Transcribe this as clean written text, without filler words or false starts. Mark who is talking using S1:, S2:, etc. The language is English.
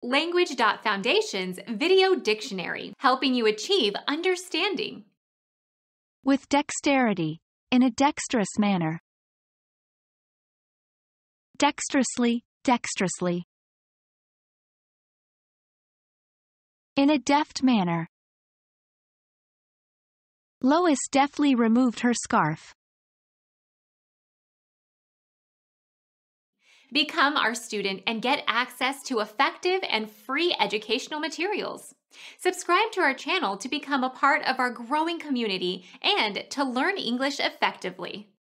S1: Language.Foundation's Video Dictionary, helping you achieve understanding.
S2: With dexterity, in a dexterous manner. Dexterously, dexterously. In a deft manner. Lois deftly removed her scarf.
S1: Become our student and get access to effective and free educational materials. Subscribe to our channel to become a part of our growing community and to learn English effectively.